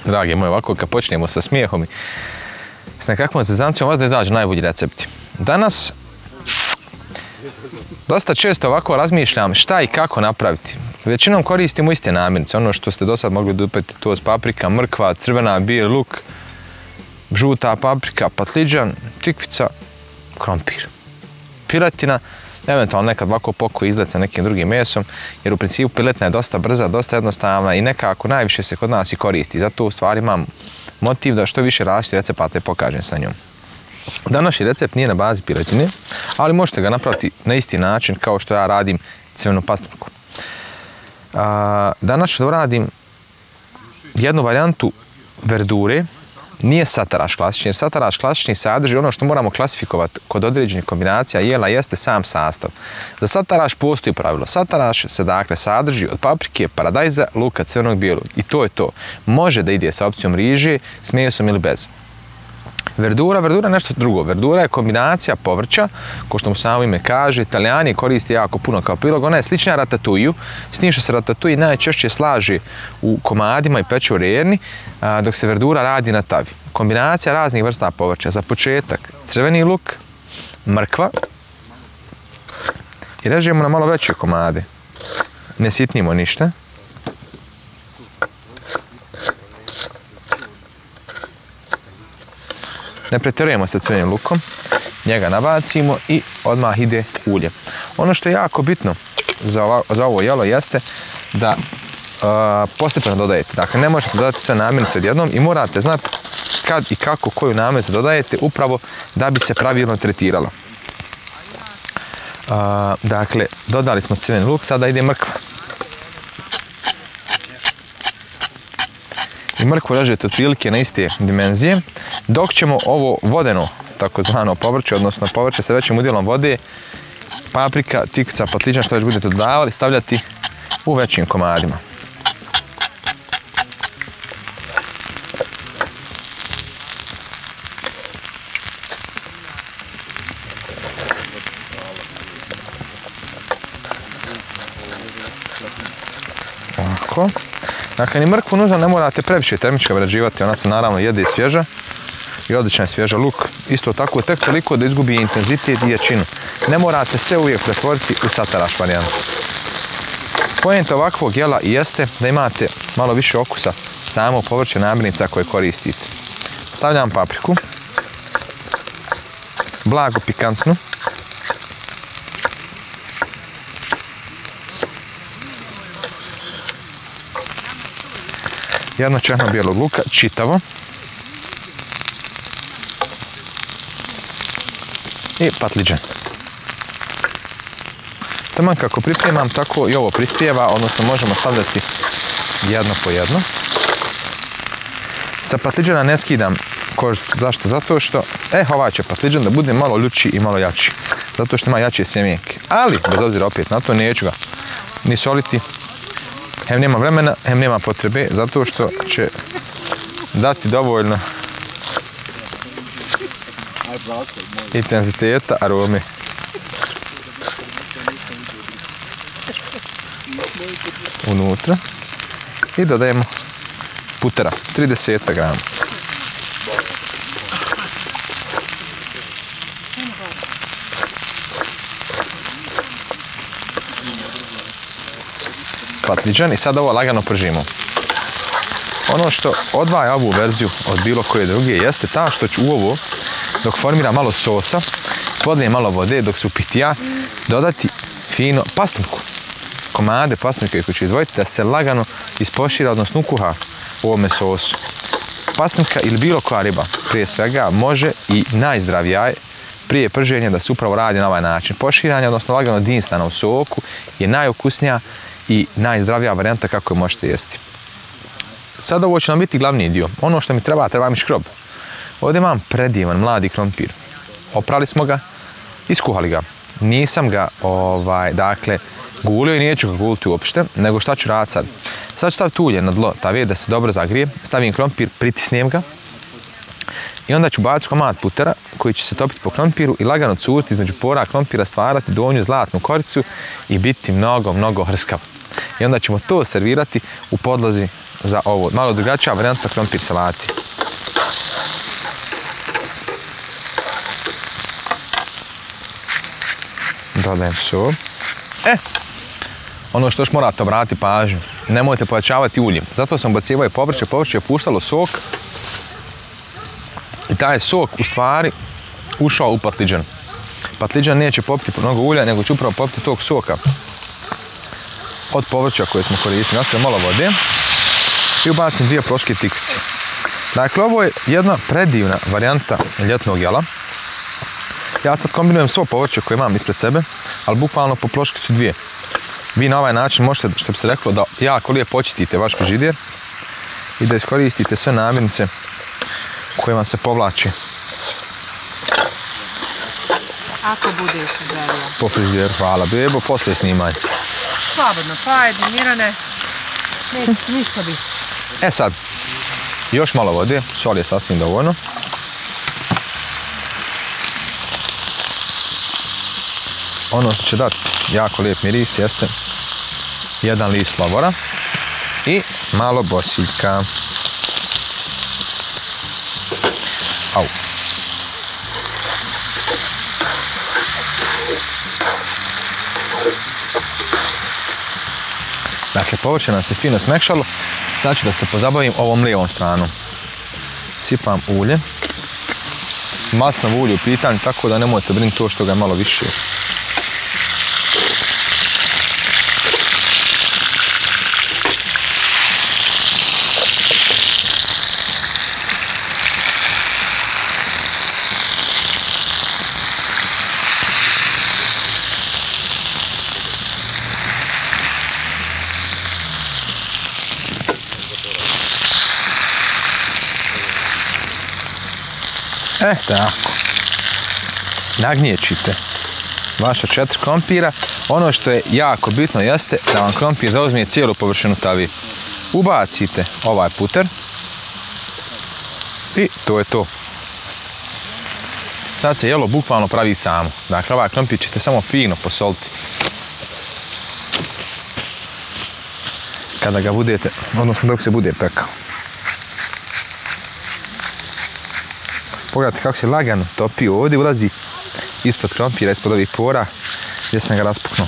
dragi moji, ovako kad počnemo sa smijehom i s nekakvom zezancijom, vas da izađu najbolji recepti. Danas dosta često ovako razmišljam šta i kako napraviti. Većinom koristimo iste namirnice, ono što ste do sad mogli dupeti, to je paprika, mrkva, crvena, bijeli luk, žuta paprika, patliđan, tikvica, krompir. Piletina, eventualno nekad ovako poko izlet sa nekim drugim mesom, jer u principu piletina je dosta brza, dosta jednostavna i nekako najviše se kod nas i koristi. Zato u stvari imam motiv da što više različitih recepata pokažem sa njom. Današnji recept nije na bazi piletine, ali možete ga napraviti na isti način kao što ja radim crvenu pastrnku. Danas ću da uradim jednu varijantu verdure, nije sataraš klasični, jer sataraš klasični sadrži ono što moramo klasifikovati kod određenih kombinacija jela jeste sam sastav. Za sataraš postoji pravilo. Sataraš se dakle sadrži od paprike, paradajza, luka, crvenog, bijelog i to je to. Može da ide sa opcijom riže, s mesom ili bez. Verdura je nešto drugo. Verdura je kombinacija povrća, ko što mu samo ime kaže, Italijani koriste jako puno kao prilog. Ona je slična ratatouille, s tim što se ratatouille najčešće slaže u komadima i peče u rerni, dok se verdura radi na tavi. Kombinacija raznih vrsta povrća. Za početak crveni luk, mrkva i režemo na malo veće komade. Ne sitnimo ništa. Ne pretjerujemo sa crvenim lukom, njega nabacimo i odmah ide ulje. Ono što je jako bitno za ovo jelo jeste da postepeno dodajete. Dakle, ne možete dodati sve namirnice odjednom i morate znati kad i kako koju namirnicu dodajete upravo da bi se pravilno tretiralo. Dakle, dodali smo crveni luk, sada ide mrkva. I mrkvu režete otprilike na iste dimenzije, dok ćemo ovo vodeno, takozvano povrće, odnosno povrće sa većim udjelom vode, paprika, tikvica, patliđan, što već budete dodavali, stavljati u većim komadima. Ovako. Dakle, ni mrkvu nužno ne morate previše termički obrađivati, ona se naravno jede svježa i odličan je svježa luk. Isto tako, tek toliko da izgubi intenzitet i jačinu. Ne morate sve uvijek pretvoriti u sataraš varijantu. Poenta ovakvog jela jeste da imate malo više okusa samo povrće namirnica koje koristite. Stavljam papriku, blago pikantnu. Jedno čehno bijelog luka, čitavo. I patliđan. Taman kako pripremam, tako i ovo prispijeva, odnosno možemo stavljati jedno po jedno. Sa patliđana ne skidam kožicu. Zašto? Zato što, ovaj će patliđan da bude malo ljući i malo jači. Zato što ima jače sjemenke. Ali, bez obzira opet na to, neću ga ni soliti. Hem nema vremena, hem nema potrebe, zato što će dati dovoljno intenziteta, arome. Unutra. I dodajemo putera, 30 grama. Patliđan i sad ovo lagano pržimo. Ono što odvaja ovu verziju od bilo koje druge jeste ta što ću u ovo, dok formira malo sosa, podlijem malo vode dok se upitija, dodati fino pastrnku. Komade pastrnke koje ću izdvojiti da se lagano ispošira, odnosno ukuha u ovome sosu. Pastrnka ili bilo koja riba, prije svega, može i najzdravija je prije prženja da se upravo radi na ovaj način. Poširanje, odnosno lagano dinstana u soku, je najokusnija i najzdravija varijanta kako je možete jesti. Sad ovo će nam biti glavni dio. Ono što mi treba mi škrob. Ovdje imam predivan mladi krompir. Oprali smo ga, iskuhali ga. Nisam ga, dakle, gulio i neću ga guliti uopšte, nego šta ću raditi sad? Sad ću staviti ulje na dlo tave da se dobro zagrije, stavim krompir, pritisnem ga i onda ću baciti komad putera koji će se topiti po krompiru i lagano curiti između pora krompira, stvarati donju zlatnu koricu i biti mnogo hrskav. I onda ćemo to servirati u podlozi za ovo. Malo drugačija varijanta krompir salati. Dodajem sol. Ono što još morate obratiti pažnju, nemojte pojačavati ulje. Zato sam ubacivao povrće, povrće je puštalo sok i taj sok u stvari ušao u patliđan. Patliđan neće popiti mnogo ulja, nego će upravo popiti tog soka od povrća koje smo koristili. Nastavim malo vode i ubacim 2 ploške tikvice. Dakle, ovo je jedna predivna varijanta ljetnog jela. Ja sad kombinujem svo povrće koje imam ispred sebe, ali bukvalno po ploški su 2. Vi na ovaj način možete, što bi se reklo, da jako lijepo očistite vaš frižider i da iskoristite sve namirnice koje vam se povlači. Ako budeš želio. Po frižideru, hvala bebo, poslije snimanje. Slobodno, pa jedni Mirane, neće ništa biti. Sad, još malo vode, sol je sasvim dovoljno. Ono što će dati jako lijep miris jeste 1 list lovora i malo bosiljka. Au. Dakle, povrće nam se fino smekšalo. Sad ću da se pozabavim ovom lijevom stranom. Sipam ulje. Maslinovo ulje u pitanju, tako da nemojte brinuti to što ga je malo više. Tako. Nagnječite vaša 4 krompira. Ono što je jako bitno jeste da vam krompir zauzme cijelu površinu tavi. Ubacite ovaj puter i to je to. Sad se jelo bukvalno pravi samo. Dakle, ovaj krompir ćete samo fino posoliti. Kada ga budete, odnosno dok se bude pekao. Pogledajte kako se lagano topi ovdje, ulazi ispod krompira, ispod ovih pora gdje sam ga raspuknuo.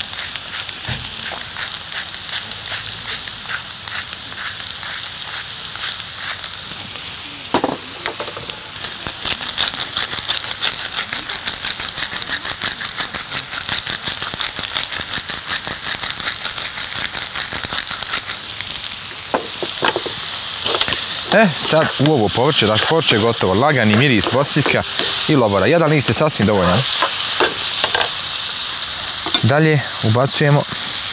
Sad u ovo povrće, dakle povrće je gotovo, lagani miris bosiljka i lovora. 1 list je sasvim dovoljan. Dalje ubacujemo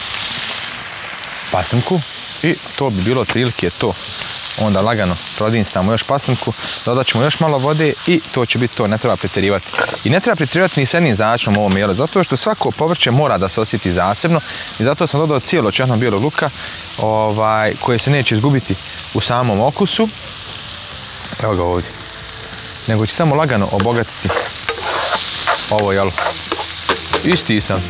pastrnku i to bi bilo otprilike to. Onda lagano prodinstamo još pastrnku, dodat ćemo još malo vode i to će biti to, ne treba pretjerivati. I ne treba pretjerivati ni s jednim začinom ovom jelu, zato što svako povrće mora da se osjeti zasebno i zato sam dodao cijelo česno bijelog luka koje se neće izgubiti u samom okusu. Evo ga ovdje. Nego će samo lagano obogatiti ovo jelo. Isti sam.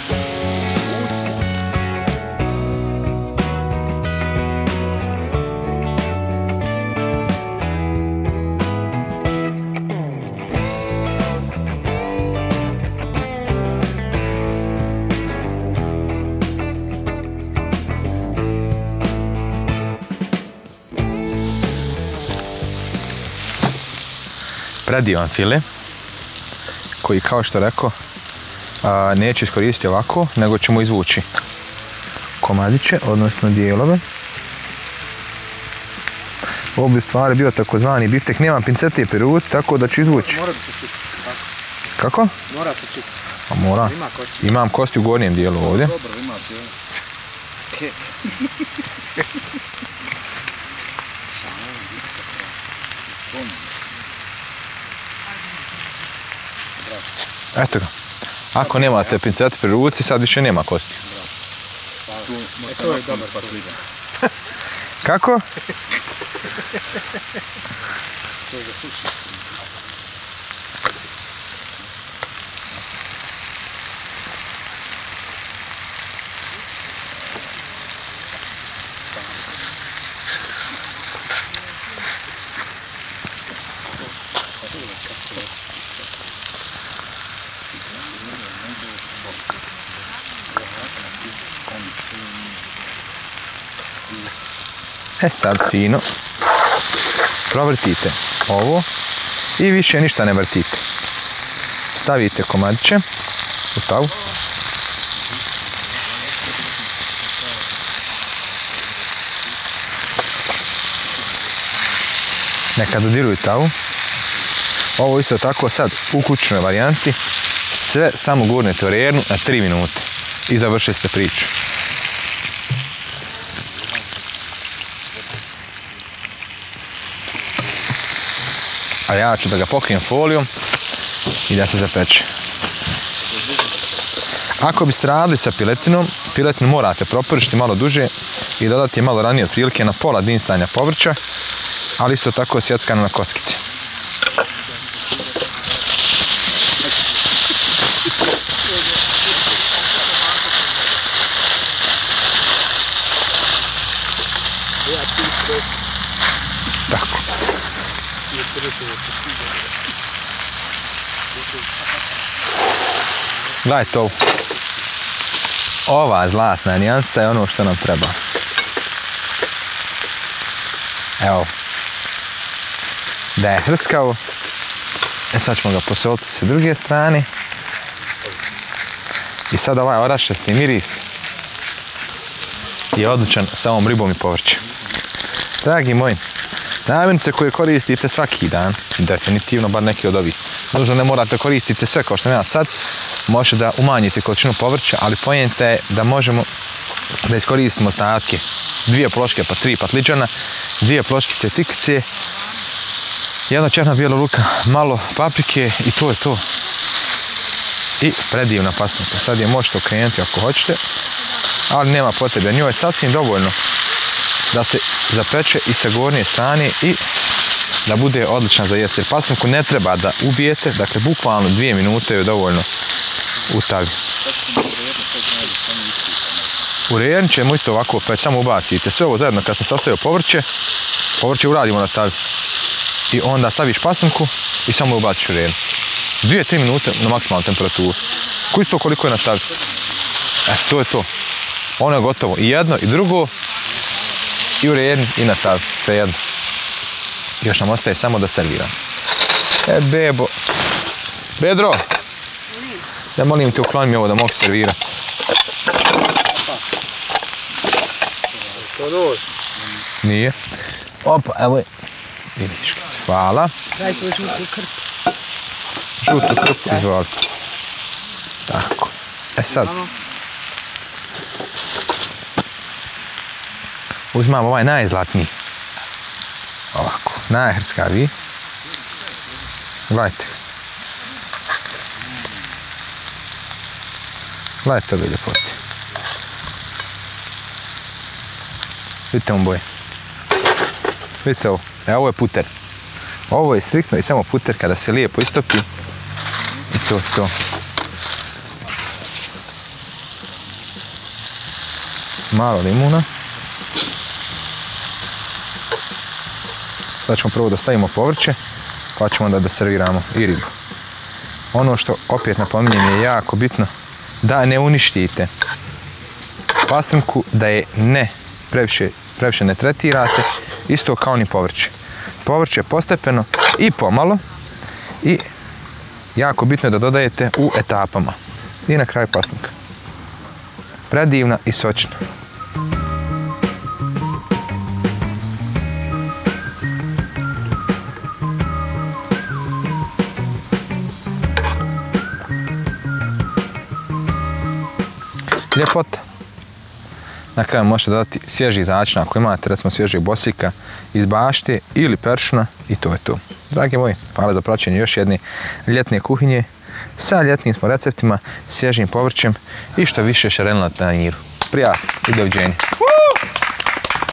Predivan file, koji kao što rekao, neću iskoristiti ovako, nego ćemo izvući komadiće, odnosno dijelove. Ovo bi u stvari bio takozvani biftek, nemam pincete pri ruci, tako da ću izvući. Mora da se čisti. Kako? Mora se čisti. A mora. Imam kosti u gornjem dijelu ovdje. Dobro, ima dijelu. Eto ga. Ako nemate pincete pri ruci, sad više nema kosti. To je dobar patliđan. Kako? Sad fino provrtite ovo i više ništa ne vrtite. Stavite komadiće u tavu. Neka dodiruju tavu. Ovo isto tako sad u kućnoj varijanti. Sve samo gurnete u rernu na 3 minute i završili ste priču. A ja ću da ga pokrijem folijom i da se zapeče. Ako biste radili sa piletinom, piletinu morate propržiti malo duže i dodati malo ranije otprilike na pola dinstanja povrća, ali isto tako sjeckano na kockice. Tako. Gledajte ovo. Ova zlatna nijansa je ono što nam treba. Evo. Da je hrskavo. Sad ćemo ga posoliti sa druge strane. I sad ovaj orašasti miris je odličan sa ovom ribom i povrćem. Dragi moji, namirnice koje koristite svaki dan, definitivno, bar neki od ovih. Nužno ne morate koristiti sve kao što sam ja sad. Možete da umanjite količinu povrća, ali poenta je da možemo da iskoristimo ostatke. 2 ploške pa 3 patliđana, 2 ploškice tikice, 1 černa bijela luka, malo paprike i to je to. I predivna pastrnka. Sad je možete okrenuti ako hoćete, ali nema potrebe. Njoj je sasvim dovoljno da se zapeče i sa gornje strane i da bude odlična za jesti. Jer pastrnku ne treba da ubijete, dakle bukvalno 2 minute je dovoljno u tavi. U rerni ćemo isto ovako peći, samo ubacite sve ovo zajedno. Kad sam sastavio povrće uradimo na tavi. I onda staviš pastrnku i samo ubaciš u rerni. 2-3 minute na maksimalnu temperaturu. Isto koliko je na tavi. To je to. Ono je gotovo. I jedno i drugo. I u rerni i na tavi. Sve jedno. Još nam ostaje samo da serviramo. Bebo. Bedro. Ja molim te, ukloni mi ovo da mogu servirati. Nije. Opa, evo je. Vidiškice. Hvala. Daj tu žutu krpu. Žutu krpu, izvolite. Tako. Sad. Uzmam ovaj najzlatniji. Ovako. Najhrskaviji. Gledajte. Gledajte ove ljepote. Vidite mu boje. Vidite ovo. Ovo je puter. Ovo je striktno i samo puter kada se lijepo istopi. I to je to. Malo limuna. Sad ćemo prvo da stavimo povrće, pa ćemo onda da serviramo i ribu. Ono što opet napominjem je jako bitno, da ne uništite pastrnku, da je previše ne tretirate, isto kao ni povrće. Povrće postepeno i pomalo i jako bitno je da dodajete u etapama. I na kraju pastrnka. Predivna i sočna. Ljepota. Na kraju možete dodati svježi začin ako imate recimo svježih bosika iz bašte ili peršuna i to je to. Dragi moji, hvala za praćenje još jedne ljetne kuhinje sa ljetnim smo receptima, svježim povrćem i što više šarenila na tanjiru. Prijatno i doviđenja.